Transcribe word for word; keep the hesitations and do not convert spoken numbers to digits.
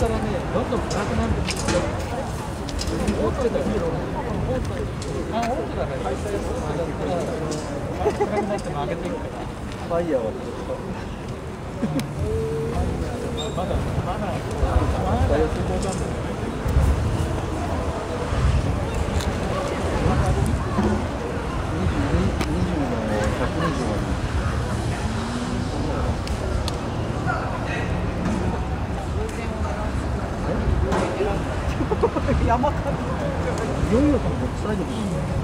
からね、どんどん暗くなるんですよ。オートだよ。あ、オートだから。暗くなっても上げていくから。 ファイヤーはまだまだまだまだ山かいよいよこのボックスライドです。